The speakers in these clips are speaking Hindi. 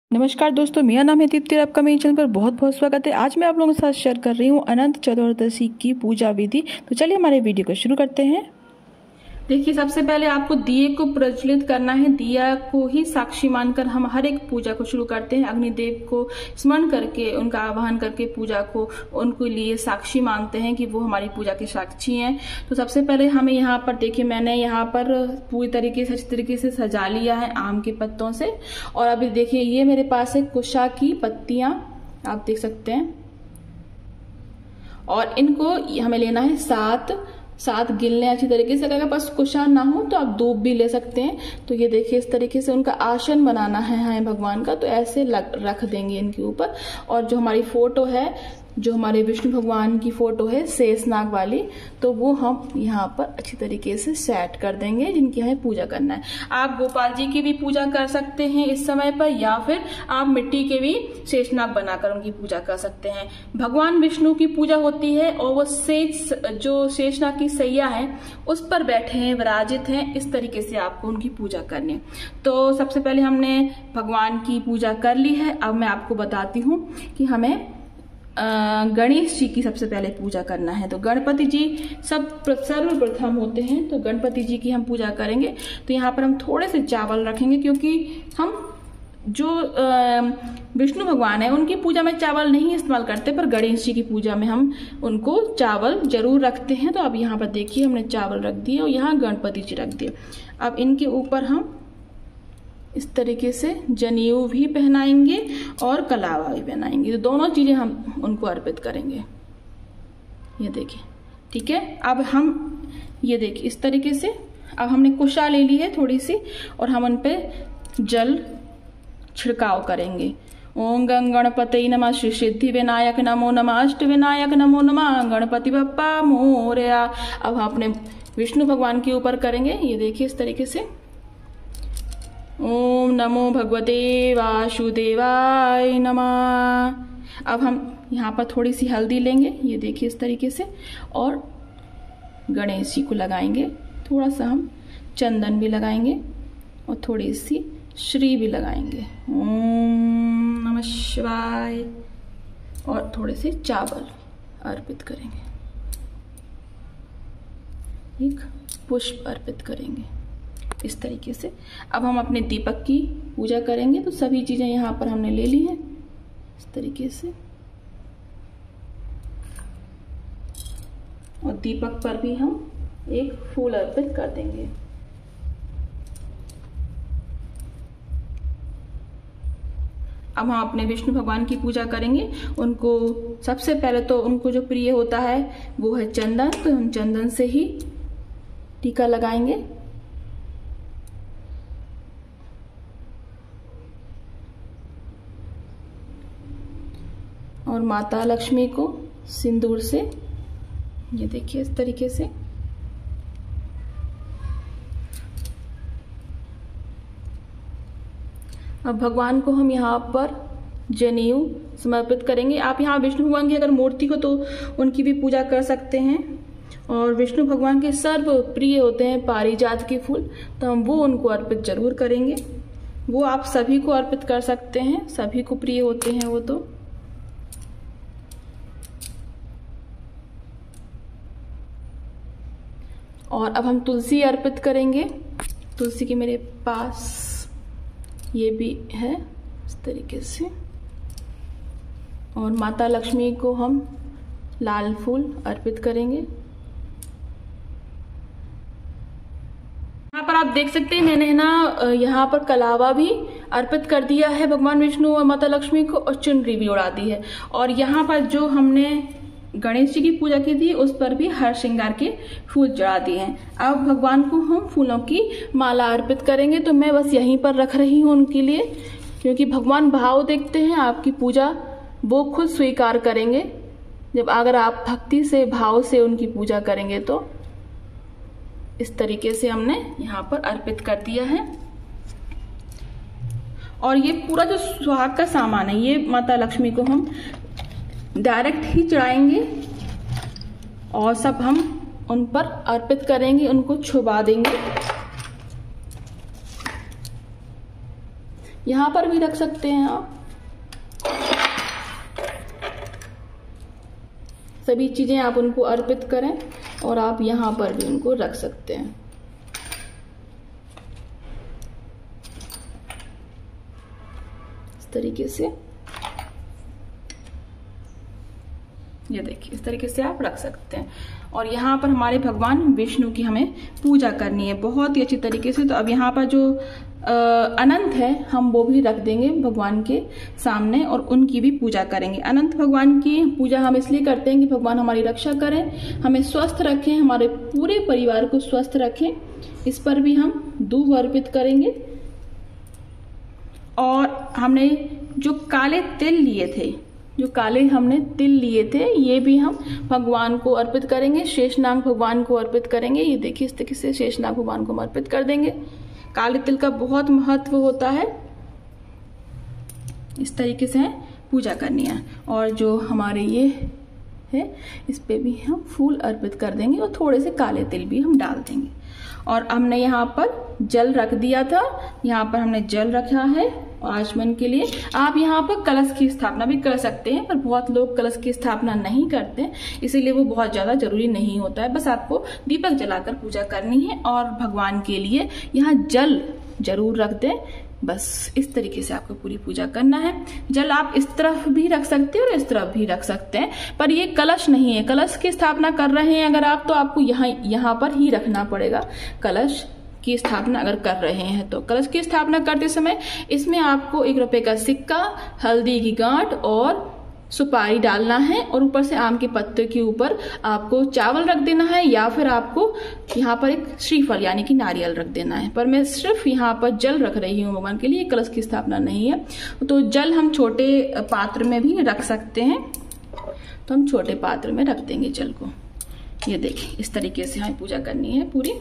नमस्कार दोस्तों, मेरा नाम है दीप्ति और आपका मेरे चैनल पर बहुत बहुत स्वागत है। आज मैं आप लोगों के साथ शेयर कर रही हूँ अनंत चतुर्दशी की पूजा विधि। तो चलिए हमारे वीडियो को शुरू करते हैं। देखिए, सबसे पहले आपको दिए को प्रज्वलित करना है। दिया को ही साक्षी मानकर हम हर एक पूजा को शुरू करते हैं। अग्निदेव को स्मरण करके, उनका आह्वान करके पूजा को उनके लिए साक्षी मानते हैं कि वो हमारी पूजा के साक्षी हैं। तो सबसे पहले हमें यहाँ पर देखिए, मैंने यहाँ पर पूरी तरीके से अच्छी तरीके से सजा लिया है आम के पत्तों से। और अभी देखिए, ये मेरे पास है कुशा की पत्तियां, आप देख सकते हैं। और इनको हमें लेना है सात गिलने अच्छी तरीके से। अगर पास कुशा ना हो तो आप दूब भी ले सकते हैं। तो ये देखिए, इस तरीके से उनका आसन बनाना है भगवान का। तो ऐसे रख देंगे इनके ऊपर। और जो हमारी फोटो है, जो हमारे विष्णु भगवान की फोटो है शेषनाग वाली, तो वो हम यहाँ पर अच्छी तरीके से सेट कर देंगे, जिनकी हमें पूजा करना है। आप गोपाल जी की भी पूजा कर सकते हैं इस समय पर, या फिर आप मिट्टी के भी शेषनाग बनाकर उनकी पूजा कर सकते हैं। भगवान विष्णु की पूजा होती है और वो जो शेषनाग की सैया है उस पर बैठे हैं, विराजित हैं। इस तरीके से आपको उनकी पूजा करनी है। तो सबसे पहले हमने भगवान की पूजा कर ली है। अब मैं आपको बताती हूँ कि हमें गणेश जी की सबसे पहले पूजा करना है। तो गणपति जी सर्वप्रथम होते हैं, तो गणपति जी की हम पूजा करेंगे। तो यहाँ पर हम थोड़े से चावल रखेंगे, क्योंकि हम जो विष्णु भगवान है उनकी पूजा में चावल नहीं इस्तेमाल करते, पर गणेश जी की पूजा में हम उनको चावल जरूर रखते हैं। तो अब यहाँ पर देखिए, हमने चावल रख दिए और यहाँ गणपति जी रख दिए। अब इनके ऊपर हम इस तरीके से जनेऊ भी पहनाएंगे और कलावा भी पहनाएंगे। तो दोनों चीजें हम उनको अर्पित करेंगे। ये देखिए, ठीक है। अब हम ये देखिए, इस तरीके से अब हमने कुशा ले ली है थोड़ी सी, और हम उन पे जल छिड़काव करेंगे। ओम गंग गणपति नमः, श्री सिद्धि विनायक नमो नमः, अष्ट विनायक नमो नमः, गणपति बप्पा मोरया। अब हम अपने विष्णु भगवान के ऊपर करेंगे। ये देखिए, इस तरीके से ओम नमो भगवते वासुदेवाय नमः। अब हम यहाँ पर थोड़ी सी हल्दी लेंगे, ये देखिए इस तरीके से, और गणेश जी को लगाएंगे। थोड़ा सा हम चंदन भी लगाएंगे और थोड़ी सी श्री भी लगाएंगे। ओम नमः शिवाय। और थोड़े से चावल अर्पित करेंगे, एक पुष्प अर्पित करेंगे इस तरीके से। अब हम अपने दीपक की पूजा करेंगे। तो सभी चीजें यहाँ पर हमने ले ली हैं इस तरीके से, और दीपक पर भी हम एक फूल अर्पित कर देंगे। अब हम अपने विष्णु भगवान की पूजा करेंगे। उनको सबसे पहले तो उनको जो प्रिय होता है वो है चंदन। तो हम चंदन से ही टीका लगाएंगे। और माता लक्ष्मी को सिंदूर से, ये देखिए इस तरीके से। अब भगवान को हम यहाँ पर जनेऊ समर्पित करेंगे। आप यहाँ विष्णु भगवान की अगर मूर्ति हो तो उनकी भी पूजा कर सकते हैं। और विष्णु भगवान के सर्व प्रिय होते हैं पारिजात के फूल, तो हम वो उनको अर्पित जरूर करेंगे। वो आप सभी को अर्पित कर सकते हैं, सभी को प्रिय होते हैं वो। तो और अब हम तुलसी अर्पित करेंगे। तुलसी की मेरे पास ये भी है इस तरीके से। और माता लक्ष्मी को हम लाल फूल अर्पित करेंगे। यहाँ पर आप देख सकते हैं, मैंने ना यहाँ पर कलावा भी अर्पित कर दिया है भगवान विष्णु और माता लक्ष्मी को, और चुनरी भी उड़ा दी है। और यहाँ पर जो हमने गणेश जी की पूजा की थी उस पर भी हर श्रृंगार के फूल चढ़ा दिए हैं। अब भगवान को हम फूलों की माला अर्पित करेंगे। तो मैं बस यहीं पर रख रही हूँ उनके लिए, क्योंकि भगवान भाव देखते हैं, आपकी पूजा वो खुद स्वीकार करेंगे। जब अगर आप भक्ति से, भाव से उनकी पूजा करेंगे। तो इस तरीके से हमने यहाँ पर अर्पित कर दिया है। और ये पूरा जो सुहाग का सामान है, ये माता लक्ष्मी को हम डायरेक्ट ही चढ़ाएंगे और सब हम उन पर अर्पित करेंगे, उनको छुपा देंगे। यहाँ पर भी रख सकते हैं आप। सभी चीजें आप उनको अर्पित करें और आप यहाँ पर भी उनको रख सकते हैं। इस तरीके से ये देखिए, इस तरीके से आप रख सकते हैं। और यहाँ पर हमारे भगवान विष्णु की हमें पूजा करनी है बहुत ही अच्छी तरीके से। तो अब यहाँ पर जो अनंत है हम वो भी रख देंगे भगवान के सामने और उनकी भी पूजा करेंगे। अनंत भगवान की पूजा हम इसलिए करते हैं कि भगवान हमारी रक्षा करें, हमें स्वस्थ रखें, हमारे पूरे परिवार को स्वस्थ रखें। इस पर भी हम दूब अर्पित करेंगे। और हमने जो काले तिल लिए थे, ये भी हम भगवान को अर्पित करेंगे। शेषनाग भगवान को अर्पित करेंगे। ये देखिए, इस तरीके से शेषनाग भगवान को हम अर्पित कर देंगे। काले तिल का बहुत महत्व होता है। इस तरीके से पूजा करनी है। और जो हमारे ये है, इस पे भी हम फूल अर्पित कर देंगे और थोड़े से काले तिल भी हम डाल देंगे। और हमने यहाँ पर जल रख दिया था, यहाँ पर हमने जल रखा है आचमन के लिए। आप यहाँ पर कलश की स्थापना भी कर सकते हैं, पर बहुत लोग कलश की स्थापना नहीं करते, इसीलिए वो बहुत ज्यादा जरूरी नहीं होता है। बस आपको दीपक जलाकर पूजा करनी है और भगवान के लिए यहाँ जल जरूर रख दें। बस इस तरीके से आपको पूरी पूजा करना है। जल आप इस तरफ भी रख सकते हैं और इस तरफ भी रख सकते हैं, पर ये कलश नहीं है। कलश की स्थापना कर रहे हैं अगर आप, तो आपको यहाँ पर ही रखना पड़ेगा। कलश की स्थापना अगर कर रहे हैं तो कलश की स्थापना करते समय इसमें आपको 1 रुपए का सिक्का, हल्दी की गांठ और सुपारी डालना है और ऊपर से आम के पत्ते के ऊपर आपको चावल रख देना है, या फिर आपको यहाँ पर एक श्रीफल यानी कि नारियल रख देना है। पर मैं सिर्फ यहाँ पर जल रख रही हूँ भगवान के लिए, कलश की स्थापना नहीं है। तो जल हम छोटे पात्र में भी रख सकते हैं, तो हम छोटे पात्र में रख देंगे जल को। ये देखिए, इस तरीके से हमें पूजा करनी है पूरी।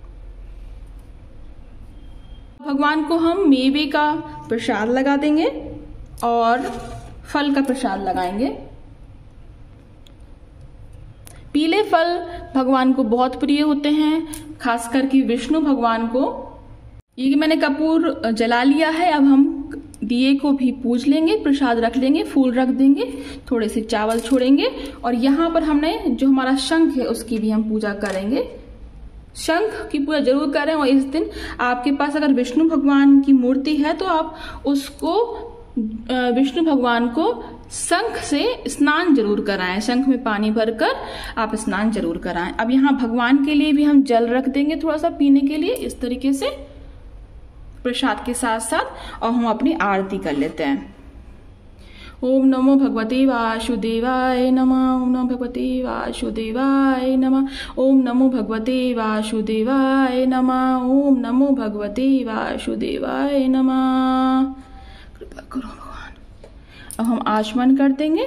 भगवान को हम मेवे का प्रसाद लगा देंगे और फल का प्रसाद लगाएंगे। पीले फल भगवान को बहुत प्रिय होते हैं, खासकर कि विष्णु भगवान को। ये मैंने कपूर जला लिया है। अब हम दिए को भी पूज लेंगे, प्रसाद रख लेंगे, फूल रख देंगे, थोड़े से चावल छोड़ेंगे। और यहाँ पर हमने जो हमारा शंख है उसकी भी हम पूजा करेंगे। शंख की पूजा जरूर करें। और इस दिन आपके पास अगर विष्णु भगवान की मूर्ति है तो आप उसको, विष्णु भगवान को शंख से स्नान जरूर कराएं। शंख में पानी भरकर आप स्नान जरूर कराएं। अब यहाँ भगवान के लिए भी हम जल रख देंगे थोड़ा सा पीने के लिए, इस तरीके से प्रसाद के साथ साथ। और हम अपनी आरती कर लेते हैं। ओम नमो भगवते वासुदेवाय नमः। ओम नमो भगवते वासुदेवाय नमः। ओम नमो भगवते वासुदेवाय नमः। ओम नमो भगवते वासुदेवाय नमः। कृपा करो भगवान। अब हम आचमन कर देंगे।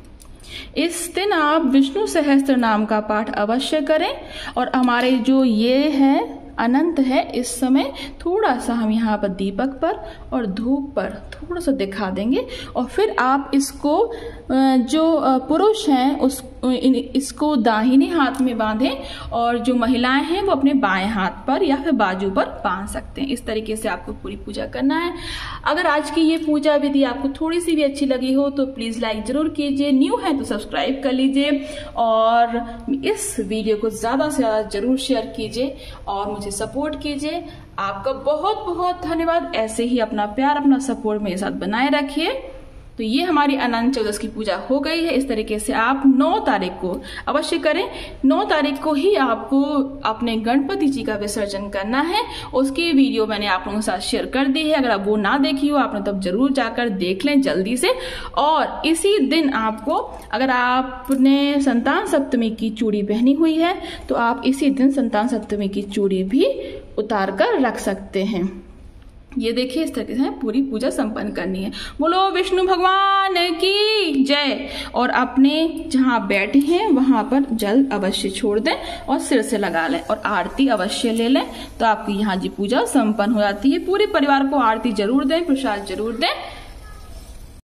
इस दिन आप विष्णु सहस्त्र नाम का पाठ अवश्य करें। और हमारे जो ये है अनंत है, इस समय थोड़ा सा हम यहाँ पर दीपक पर और धूप पर थोड़ा सा दिखा देंगे। और फिर आप इसको जो पुरुष हैं इसको दाहिने हाथ में बांधें और जो महिलाएं हैं वो अपने बाएं हाथ पर या फिर बाजू पर बांध सकते हैं। इस तरीके से आपको पूरी पूजा करना है। अगर आज की ये पूजा विधि आपको थोड़ी सी भी अच्छी लगी हो तो प्लीज लाइक जरूर कीजिए, न्यू है तो सब्सक्राइब कर लीजिए और इस वीडियो को ज्यादा से ज्यादा जरूर शेयर कीजिए और मुझे सपोर्ट कीजिए। आपका बहुत बहुत धन्यवाद। ऐसे ही अपना प्यार, अपना सपोर्ट मेरे साथ बनाए रखिए। तो ये हमारी अनंत चतुर्दशी की पूजा हो गई है। इस तरीके से आप 9 तारीख को अवश्य करें। 9 तारीख को ही आपको अपने गणपति जी का विसर्जन करना है। उसकी वीडियो मैंने आप लोगों के साथ शेयर कर दी है। अगर आप वो ना देखी हो आपने तब जरूर जाकर देख लें जल्दी से। और इसी दिन आपको, अगर आपने संतान सप्तमी की चूड़ी पहनी हुई है तो आप इसी दिन संतान सप्तमी की चूड़ी भी उतार कर रख सकते हैं। ये देखिए, इस तरीके से पूरी पूजा संपन्न करनी है। बोलो विष्णु भगवान की जय। और अपने जहाँ बैठे हैं वहां पर जल अवश्य छोड़ दें और सिर से लगा लें और आरती अवश्य ले लें, तो आपकी यहाँ जी पूजा संपन्न हो जाती है। पूरे परिवार को आरती जरूर दें, प्रसाद जरूर दें।